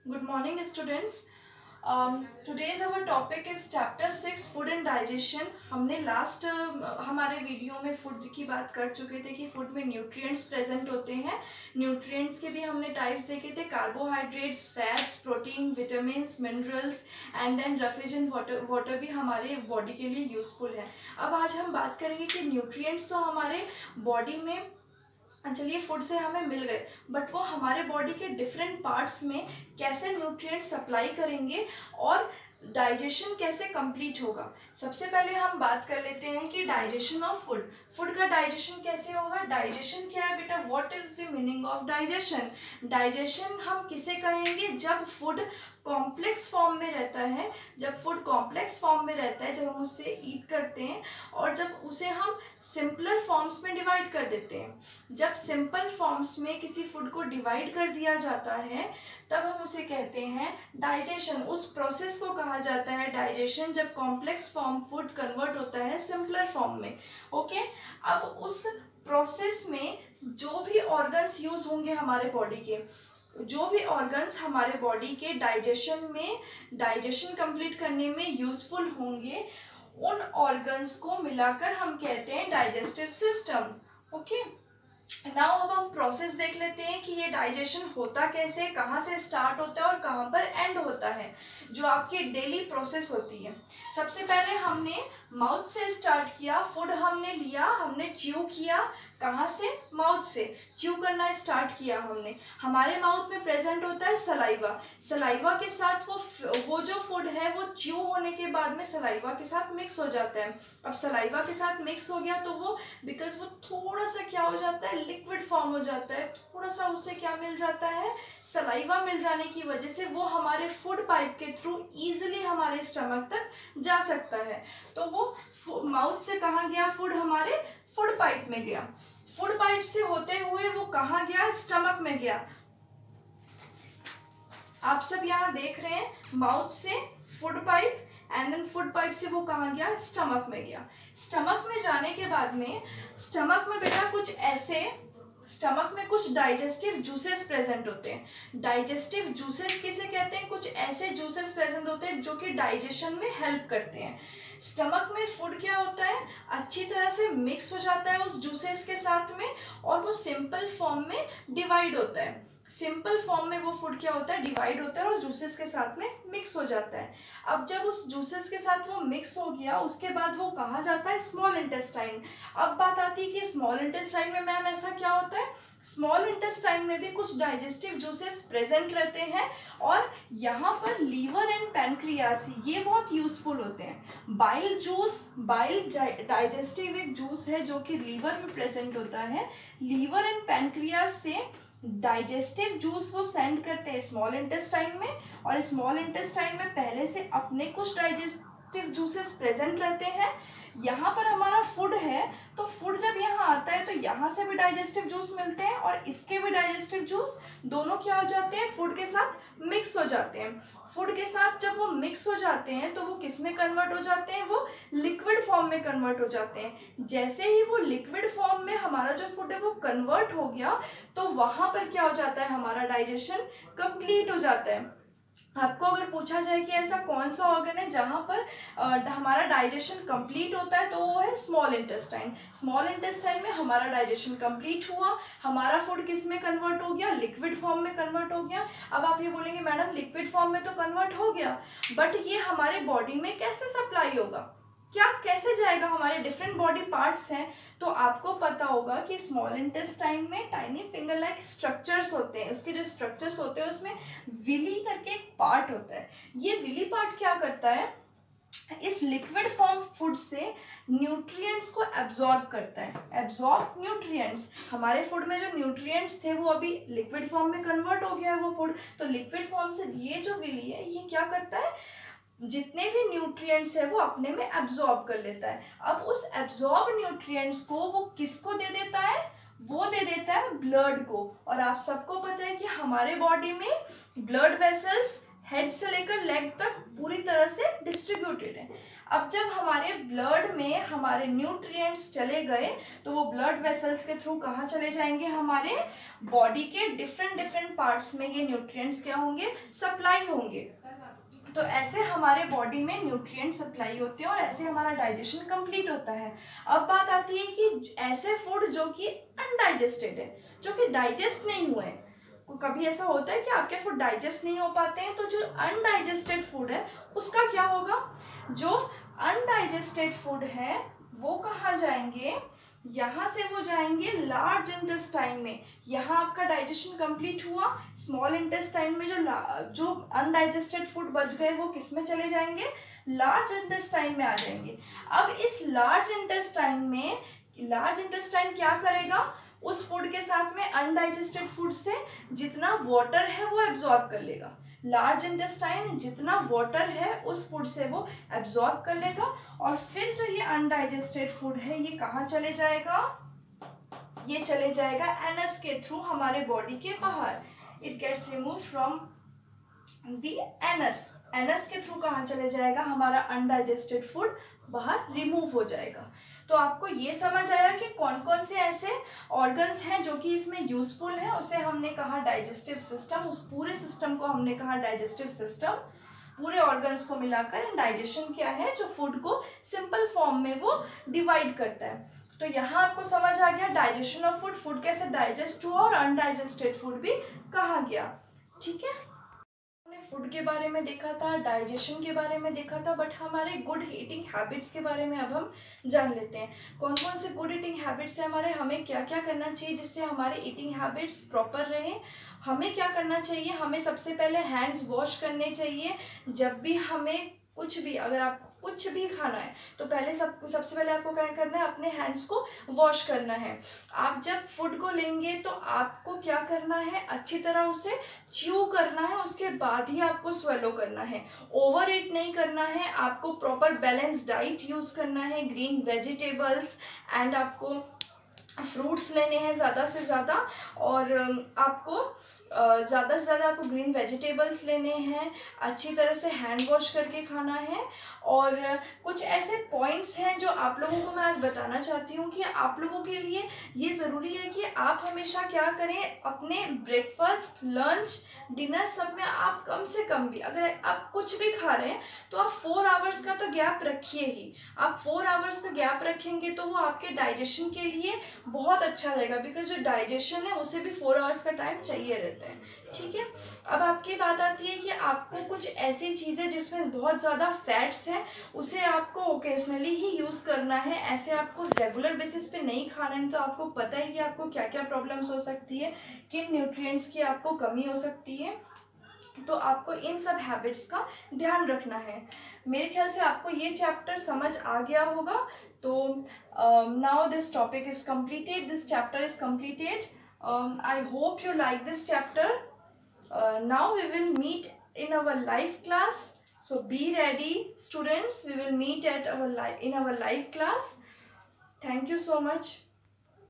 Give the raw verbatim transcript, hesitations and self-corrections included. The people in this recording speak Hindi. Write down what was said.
Good morning, students. Um, today's our topic is chapter six food and digestion. हमने लास्ट uh, हमारे वीडियो में फूड की बात कर चुके थे कि फूड में न्यूट्रिएंट्स प्रेजेंट होते हैं. न्यूट्रिएंट्स के भी हमने टाइप्स देखे थे, carbohydrates, fats, protein, vitamins, minerals and then refrigerant water water भी हमारे बॉडी के लिए यूजफुल है. अब आज हम बात करेंगे कि न्यूट्रिएंट्स तो हमारे बॉडी में, चलिए फूड से हमें मिल गए, बट वो हमारे बॉडी के डिफरेंट पार्ट्स में कैसे न्यूट्रिएंट सप्लाई करेंगे और डाइजेशन कैसे कंप्लीट होगा. सबसे पहले हम बात कर लेते हैं कि डाइजेशन ऑफ फूड. फूड का डाइजेशन कैसे होगा. डाइजेशन क्या है बेटा, what is the meaning of digestion. Digestion हम किसे कहेंगे, जब फूड कॉम्प्लेक्स फॉर्म में रहता है, जब फूड कॉम्प्लेक्स फॉर्म में रहता है, जब हम उससे ईट करते हैं और जब उसे हम सिंपलर फॉर्म्स में डिवाइड कर देते हैं. जब सिंपल फॉर्म्स में किसी फूड को डिवाइड कर दिया जाता है तब हम उसे कहते हैं डाइजेशन. उस प्रोसेस को कहा जाता है डाइजेशन, जब कॉम्प्लेक्स फॉर्म फूड कन्वर्ट होता है सिंपलर फॉर्म में. Okay okay? अब उस प्रोसेस में जो भी ऑर्गन्स यूज होंगे हमारे बॉडी के, जो भी ऑर्गन्स हमारे बॉडी के डाइजेशन में डाइजेशन कंप्लीट करने में यूजफुल होंगे, उन ऑर्गन्स को मिलाकर हम कहते हैं डाइजेस्टिव सिस्टम. ओके, नाउ अब हम प्रोसेस देख लेते हैं कि ये डाइजेशन होता कैसे, कहाँ से स्टार्ट होता है और कहाँ पर एंड होता है, जो आपकी डेली प्रोसेस होती है. सबसे पहले हमने माउथ से स्टार्ट किया. फूड हमने लिया, हमने च्यू किया. कहाँ से, माउथ से च्यू करना स्टार्ट किया हमने. हमारे माउथ में प्रेजेंट होता है सलाइवा. सलाइवा के साथ वो वो जो फूड है वो च्यू होने के बाद में सलाइवा के साथ मिक्स हो जाता है. अब सलाइवा के साथ मिक्स हो गया तो वो, बिकॉज वो थोड़ा सा क्या हो जाता है, लिक्विड फॉर्म हो जाता है. थोड़ा सा उससे क्या मिल जाता है, सलाइवा मिल जाने की वजह से वो हमारे फूड पाइप के थ्रू ईजिली हमारे स्टमक तक जा सकता है. तो वो माउथ से कहाँ गया, फूड हमारे फूड पाइप में गया. फूड पाइप से होते हुए वो कहाँ गया, स्टमक में गया. आप सब यहाँ देख रहे हैं, माउथ से food pipe and then food pipe से वो कहाँ गया, स्टमक में गया. स्टमक में जाने के बाद में, स्टमक में बेटा कुछ ऐसे, स्टमक में कुछ डाइजेस्टिव जूसेस प्रेजेंट होते हैं. डाइजेस्टिव जूसेस किसे कहते हैं, कुछ ऐसे जूसेस प्रेजेंट होते हैं जो कि डाइजेशन में हेल्प करते हैं. स्टमक में फूड क्या होता है, अच्छी तरह से मिक्स हो जाता है उस जूसेस के साथ में और वो सिंपल फॉर्म में डिवाइड होता है. सिंपल फॉर्म में वो फूड क्या होता है, डिवाइड होता है और जूसेस के साथ में मिक्स हो जाता है. अब जब उस जूसेस के साथ वो मिक्स हो गया, उसके बाद वो कहाँ जाता है, स्मॉल इंटेस्टाइन. अब बात आती है कि स्मॉल इंटेस्टाइन में मैम ऐसा क्या होता है. स्मॉल इंटेस्टाइन में भी कुछ डाइजेस्टिव जूसेस प्रेजेंट रहते हैं और यहाँ पर लीवर एंड पैनक्रियास ये बहुत यूजफुल होते हैं. बाइल जूस, बाइल डाइजेस्टिव एक जूस है जो कि लीवर में प्रेजेंट होता है. लीवर एंड पैनक्रियास से डाइजेस्टिव जूस वो सेंड करते हैं स्मॉल इंटेस्टाइन में और स्मॉल इंटेस्टाइन में पहले से अपने कुछ डाइजेस्टिव जूसेस प्रेजेंट रहते हैं. यहाँ पर हमारा फूड है तो फूड जब यहाँ आता है तो यहाँ से भी डाइजेस्टिव जूस मिलते हैं और इसके भी डाइजेस्टिव जूस, दोनों क्या हो जाते हैं, फूड के साथ मिक्स हो जाते हैं. फूड के साथ जब वो मिक्स हो जाते हैं तो वो किस में कन्वर्ट हो जाते हैं, वो लिक्विड फॉर्म में कन्वर्ट हो जाते हैं. जैसे ही वो लिक्विड फॉर्म में हमारा जो फूड है वो कन्वर्ट हो गया तो वहाँ पर क्या हो जाता है, हमारा डाइजेशन कंप्लीट हो जाता है. आपको अगर पूछा जाए कि ऐसा कौन सा ऑर्गन है जहाँ पर आ, हमारा डाइजेशन कंप्लीट होता है तो वो है स्मॉल इंटेस्टाइन. स्मॉल इंटेस्टाइन में हमारा डाइजेशन कंप्लीट हुआ, हमारा फूड किस में कन्वर्ट हो गया, लिक्विड फॉर्म में कन्वर्ट हो गया. अब आप ये बोलेंगे मैडम लिक्विड फॉर्म में तो कन्वर्ट हो गया, बट ये हमारे बॉडी में कैसे सप्लाई होगा, क्या कैसे जाएगा, हमारे डिफरेंट बॉडी पार्ट्स हैं. तो आपको पता होगा कि स्मॉल इंटेस्टाइन में टाइनी फिंगर लाइक स्ट्रक्चर्स होते हैं. उसके जो स्ट्रक्चर्स होते हैं उसमें विली करके एक पार्ट होता है. ये विली पार्ट क्या करता है, इस लिक्विड फॉर्म फूड से न्यूट्रिएंट्स को एब्जॉर्ब करता है. एब्जॉर्ब न्यूट्रिएंट्स, हमारे फूड में जो न्यूट्रिएंट्स थे वो अभी लिक्विड फॉर्म में कन्वर्ट हो गया है वो फूड. तो लिक्विड फॉर्म से ये जो विली है ये क्या करता है, जितने भी न्यूट्रिएंट्स है वो अपने में एब्जॉर्ब कर लेता है. अब उस एब्जॉर्ब न्यूट्रिएंट्स को वो किसको दे देता है, वो दे देता है ब्लड को. और आप सबको पता है कि हमारे बॉडी में ब्लड वेसल्स हेड से लेकर लेग तक पूरी तरह से डिस्ट्रीब्यूटेड है. अब जब हमारे ब्लड में हमारे न्यूट्रिएंट्स चले गए तो वो ब्लड वेसल्स के थ्रू कहाँ चले जाएंगे, हमारे बॉडी के डिफरेंट डिफरेंट पार्ट्स में ये न्यूट्रिएंट्स क्या होंगे, सप्लाई होंगे। तो ऐसे हमारे बॉडी में न्यूट्रिएंट सप्लाई होते हैं और ऐसे हमारा डाइजेशन कंप्लीट होता है। अब बात आती है कि ऐसे फूड जो कि अनडाइजेस्टेड है, जो कि डाइजेस्ट नहीं हुए हैं, कभी ऐसा होता है कि आपके फूड डाइजेस्ट नहीं हो पाते हैं, तो जो अनडाइजेस्टेड फूड है उसका क्या होगा, जो अनडाइजेस्टेड फूड है वो कहाँ जाएंगे, यहाँ से वो जाएंगे लार्ज इंटेस्टाइन में। यहाँ आपका डाइजेशन कंप्लीट हुआ, स्मॉल इंटेस्टाइन में जो जो अनडाइजेस्टेड फूड बच गए वो किस में चले जाएंगे, लार्ज इंटेस्टाइन में आ जाएंगे। अब इस लार्ज इंटेस्टाइन में लार्ज इंटेस्टाइन क्या करेगा, उस फूड के साथ में अनडाइजेस्टेड फूड से जितना वाटर है वो एब्जॉर्ब कर लेगा। लार्ज इंटेस्टाइन जितना वाटर है उस फूड से वो एब्जॉर्ब कर लेगा और फिर जो ये अनडाइजेस्टेड फूड है ये कहाँ चले जाएगा, ये चले जाएगा एनस के थ्रू हमारे बॉडी के बाहर। It gets remove from the anus. Anus के थ्रू कहाँ चले जाएगा, हमारा अनडाइजेस्टेड फूड बाहर रिमूव हो जाएगा। तो आपको ये समझ आया कि कौन कौन से ऐसे ऑर्गन्स हैं जो कि इसमें यूजफुल है, उसे हमने कहा डाइजेस्टिव सिस्टम। उस पूरे सिस्टम को हमने कहा डाइजेस्टिव सिस्टम। पूरे ऑर्गन्स को मिलाकर डाइजेशन क्या है, जो फूड को सिंपल फॉर्म में वो डिवाइड करता है। तो यहाँ आपको समझ आ गया डाइजेशन ऑफ फूड, फूड कैसे डाइजेस्ट हुआ और अनडाइजेस्टेड फूड भी कहा गया। ठीक है, फूड के बारे में देखा था, डाइजेशन के बारे में देखा था, बट हमारे गुड ईटिंग हैबिट्स के बारे में अब हम जान लेते हैं। कौन कौन से गुड ईटिंग हैबिट्स हैं हमारे, हमें क्या क्या करना चाहिए जिससे हमारे ईटिंग हैबिट्स प्रॉपर रहें। हमें क्या करना चाहिए, हमें सबसे पहले हैंड्स वॉश करने चाहिए। जब भी हमें कुछ भी, अगर आप कुछ भी खाना है तो पहले सब सबसे पहले आपको क्या करना है, अपने हैंड्स को वॉश करना है। आप जब फूड को लेंगे तो आपको क्या करना है, अच्छी तरह उसे च्यू करना है, उसके बाद ही आपको स्वेलो करना है। ओवर ईट नहीं करना है, आपको प्रॉपर बैलेंस डाइट यूज़ करना है, ग्रीन वेजिटेबल्स एंड आपको फ्रूट्स लेने हैं ज़्यादा से ज़्यादा, और आपको ज़्यादा से ज़्यादा आपको ग्रीन वेजिटेबल्स लेने हैं, अच्छी तरह से हैंड वॉश करके खाना है। और कुछ ऐसे पॉइंट्स हैं जो आप लोगों को मैं आज बताना चाहती हूँ कि आप लोगों के लिए ये ज़रूरी है कि आप हमेशा क्या करें, अपने ब्रेकफास्ट, लंच, डिनर सब में आप कम से कम भी, अगर आप कुछ भी खा रहे हैं तो आप फोर आवर्स का तो गैप रखिए ही। आप फोर आवर्स का गैप रखेंगे तो वो आपके डाइजेशन के लिए बहुत अच्छा रहेगा, बिकॉज जो डाइजेशन है उसे भी फोर आवर्स का टाइम चाहिए रहता है। ठीक है, अब आपकी बात आती है कि आपको कुछ ऐसी चीज़ें जिसमें बहुत ज़्यादा फैट्स हैं उसे आपको ओकेजनली ही यूज़ करना है, ऐसे आपको रेगुलर बेसिस पे नहीं खाना है। तो आपको पता है कि आपको क्या क्या प्रॉब्लम्स हो सकती है, किन न्यूट्रिएंट्स की आपको कमी हो सकती है, तो आपको इन सब हैबिट्स का ध्यान रखना है। मेरे ख्याल से आपको ये चैप्टर समझ आ गया होगा। तो now this topic is completed, this chapter is completed. I hope you like this chapter. Now we will meet in our live class. So be ready, students. We will meet at our live in our live class. Thank you so much.